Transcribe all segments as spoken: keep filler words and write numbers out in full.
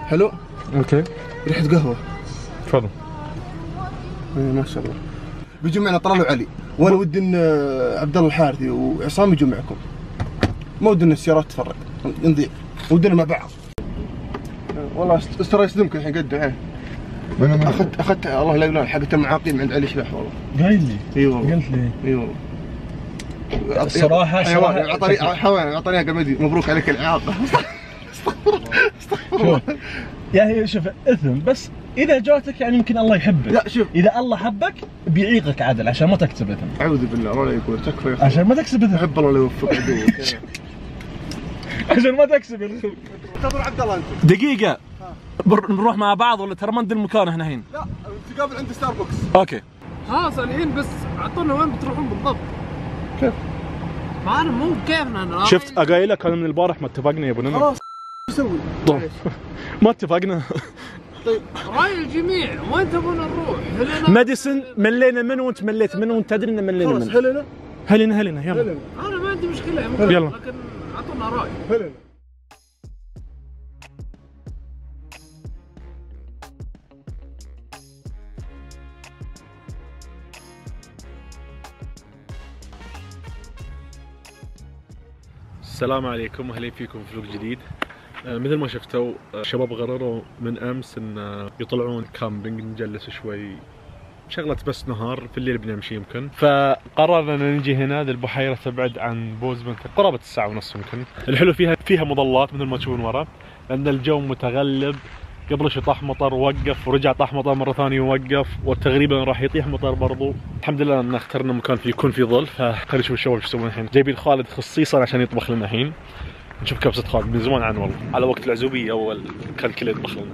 حلو؟ اوكي. ريحة قهوة. تفضل. ايه ما شاء الله. بيجوا معنا طلال وعلي، وانا ودي ان عبد الله الحارثي وعصام يجوا معكم. ما ودنا السيارات تتفرق، نضيع، ودنا مع بعض. والله استرى يسلمك الحين قد ايه. اخذت اخذت الله لا اله حقت المعاقين عند علي شبح والله. قايل لي؟ اي والله. قلت لي؟ اي والله. الصراحة حيوان اعطاني حيوان اعطاني قمدي مبروك عليك الاعاقة. شوف يعني شوف اثم بس اذا جاتك يعني يمكن الله يحبك. لا شوف اذا الله حبك بيعيقك عدل عشان ما تكسب اثم. اعوذ بالله الله لا يقول تكفى يا اخي. عشان ما تكسب اثم. احب الله لا يوفق عدوك. عشان ما تكسب يا اخوي. انتظر عبد الله انت. دقيقة بنروح مع بعض ولا ترى ما ندري المكان احنا الحين؟ لا نتقابل عند ستاربكس. اوكي. خلاص الحين بس اعطونا وين بتروحون بالضبط. كيف؟ ما انا مو بكيفنا انا. شفت اقايل لك انا من البارح ما اتفقنا يا ابو نمر. خلاص شو نسوي؟ ما اتفقنا. طيب راي الجميع وين تبون نروح؟ هلنا ماديسون ملينا منه وانت مليت منه وانت تدري ان ملينا خلاص منه. هلنا هلنا هلنا يلا. هلنا. انا ما عندي مشكله يلا. لكن اعطونا راي. هلنا. السلام عليكم واهلا فيكم في فلوق جديد. آه مثل ما شفتوا آه شباب قرروا من امس ان آه يطلعون كامبينج نجلس شوي شغلة بس نهار في الليل بنمشي يمكن. فقررنا ان نجي هنا ذي البحيرة تبعد عن بوزمن قرابة الساعة ونص يمكن. الحلو فيها فيها مظلات مثل ما تشوفون ورا لان الجو متغلب. قبل شوي طاح مطر ووقف ورجع طاح مطر مرة ثانية ووقف وتقريبا راح يطيح مطر برضو. الحمد لله ان اخترنا مكان فيه يكون فيه ظل. فخلينا نشوف الشباب ايش يسوون الحين. جايبين خالد خصيصا عشان يطبخ لنا الحين. نشوف كبسة خالد من زمان عنه والله على وقت العزوبية اول كان كله يطبخ لنا.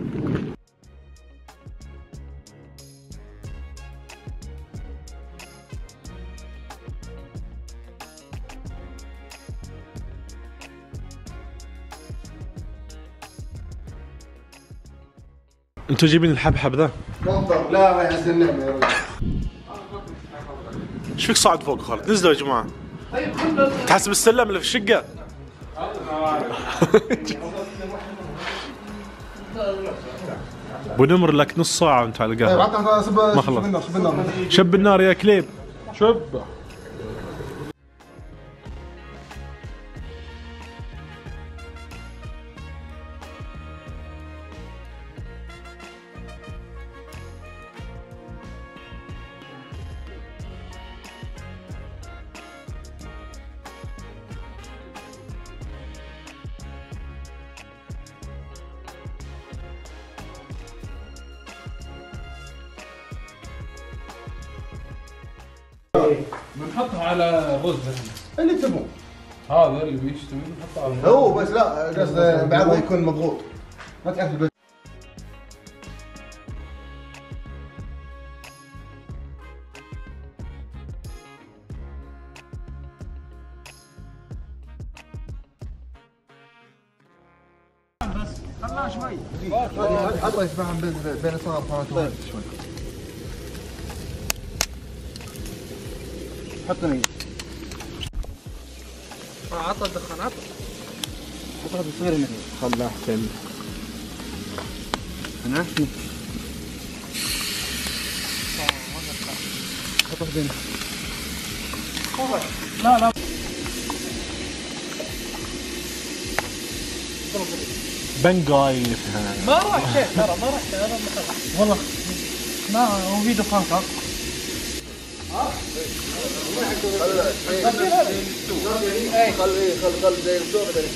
انتوا جايبين الحبحب ذا؟ منظر لا يعز النعمة يا رجل. ايش فيك صاعد فوق خالد؟ نزلوا يا جماعة. تحسب السلم اللي في الشقة؟ ابو نمر لك نص ساعة وانت على القهوة. ما خلص. شب النار يا كليب. شب. بنحطها على رز اللي تبون. هذا اللي بيشتوي بنحطه على هو بس لا قصده بعضه يكون مضغوط. ما تعرف البس. خلها شوي. حطه يسمعهم بين بين الصغار وخواتهم شوي. حطني. عطى الدخان عطى. حط هذا الصغير هنا. خله احسن. هنا. حطه بين. لا لا. بنجاي. ما راح شيء ترى ما راح شيء هذا والله ما هو في دخان صار. خل ايه خل خل زي الصوب ده.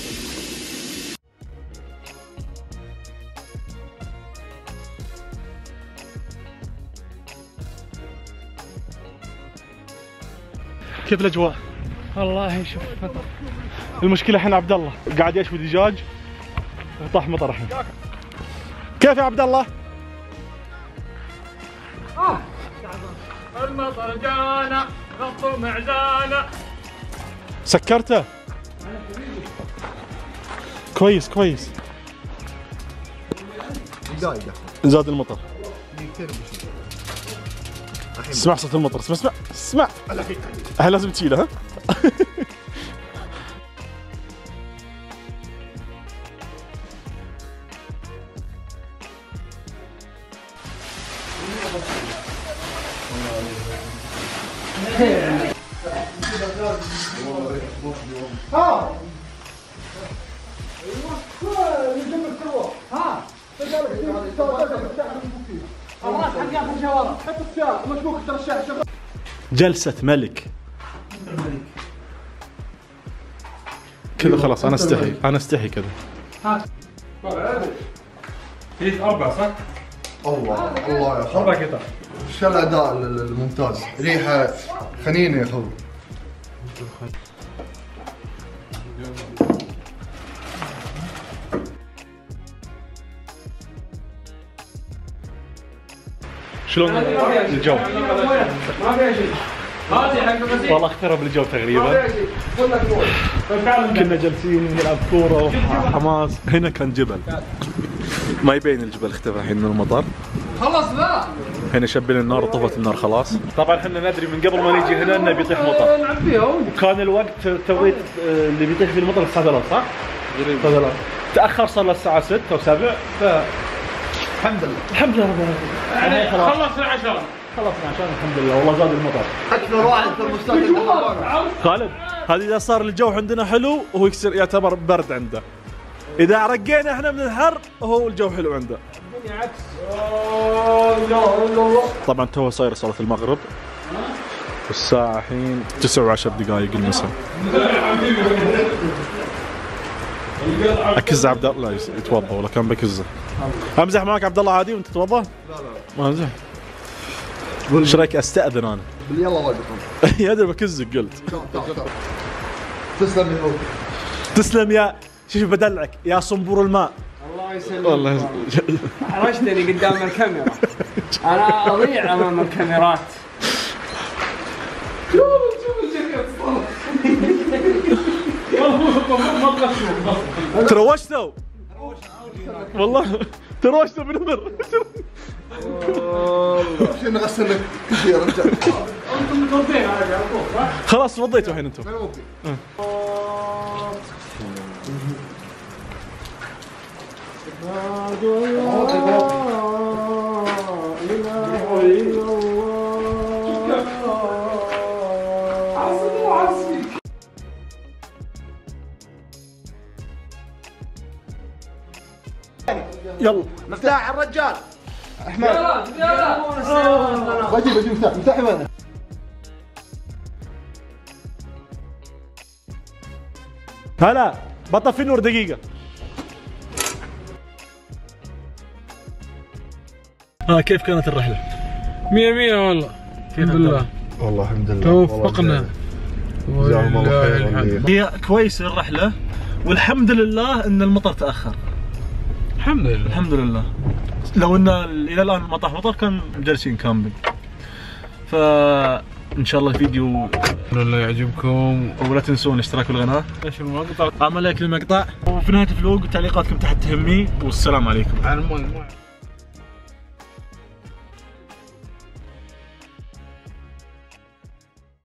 كيف الاجواء؟ والله شوف المشكلة الحين عبد الله قاعد يشوي دجاج طاح مطر الحين. كيف يا عبد الله؟ آه. المطر جانا غطوا معزانا. سكرته؟ كويس كويس. دقايق زاد المطر. اسمع صوت المطر. اسمع اسمع اسمع. هل لازم تشيله ها؟ ها جلسة ملك كذا خلاص. انا استحي انا استحي كذا. هي أربعة صح؟ الله الله يا اخي، أربع قطع. شو الاداء الممتاز، ريحه خنينه يا اخوي. شلون الجو؟ ما فيها شيء. هذه حق المسيح. والله اخترب الجو تقريبا. كنا جالسين نلعب كوره وحماس. هنا كان جبل، ما يبين الجبل، اختفى الحين من المطر. خلص ذا. هنا شبينا النار وطفت النار خلاص. طبعا احنا ندري من قبل ما نيجي هنا انه بيطيح مطر. نلعب فيها. وكان الوقت توقيت اللي بيطيح فيه المطر الساعه ثلاثة صح؟ تقريبا. تاخر صار له الساعه ستة او سبعة. ف الحمد لله الحمد لله رب العالمين. يعني خلصنا عشان. خلصنا عشان الحمد لله. والله زاد المطر. اكثر واحد في المستقبل. خالد هذه اذا صار الجو عندنا حلو وهو يصير يعتبر برد عنده. اذا رقينا احنا من الحر هو الجو حلو عنده. عكس. طبعا تو صاير صلاة المغرب والساعة الحين تسعة وعشر دقائق المساء. اكز عبد الله يتوضا ولا كان بكزه؟ امزح معك عبد الله عادي وانت تتوضا؟ لا لا ما امزح. ايش رايك استاذن انا؟ يلا وقف. يا ادري بكزك قلت. تسلم يا ابوي. تسلم يا شوف بدلعك يا صنبور الماء. الله يسلمك. والله حرجتني قدام الكاميرا. انا اضيع امام الكاميرات. شوف شوف الجاكيت تروشتوا والله تروشتوا بنمر. شو نغسل لك كل شيء يا رجال. انتم متوضين على طول صح؟ خلاص توضيتوا الحين انتم. يلا مفتاح الرجال احمد. يلا يلا. بجيب بجيب مفتاح. مفتاحي وين؟ هلا بطفي النور دقيقة. ها كيف كانت الرحلة؟ مية مية والله. الحمد لله. والله الحمد لله توفقنا. جزاهم الله خير. هي كويس الرحلة والحمد لله ان المطر تأخر. الحمد لله. الحمد لله. لو ان الى الان ما طاح مطر كان جالسين كامبينج. فان شاء الله الفيديو الله يعجبكم ولا تنسون الاشتراك بالقناة. ايش المقطع؟ اعمل لايك للمقطع وفي نهاية الفلوق تعليقاتكم تحت تهمني والسلام عليكم. على الماء.